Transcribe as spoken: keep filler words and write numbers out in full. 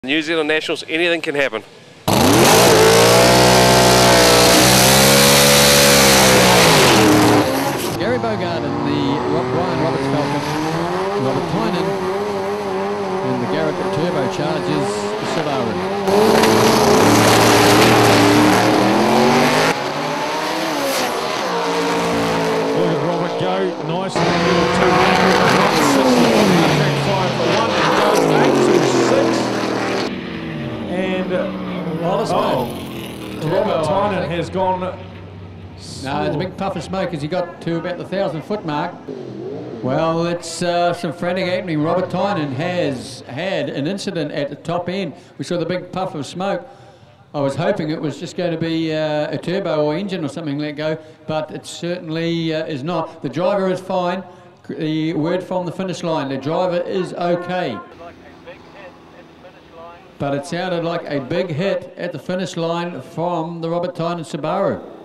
New Zealand Nationals, anything can happen. Gary Bogard in the Ryan Roberts Falcon, Robert Tynan in the Garrett turbocharges Subaru. Look at Robert go, nice in the middle, two hundred, one sixty, back five for one, and goes eight to six. And uh, oh, Robert Tynan has gone. No, it's a big puff of smoke as he got to about the thousand foot mark. Well, it's uh, some frantic happening. Robert Tynan has had an incident at the top end. We saw the big puff of smoke. I was hoping it was just going to be uh, a turbo or engine or something let go, but it certainly uh, is not. The driver is fine. The word from the finish line, the driver is okay. But it sounded like a big hit at the finish line from the Robert Tynan Subaru.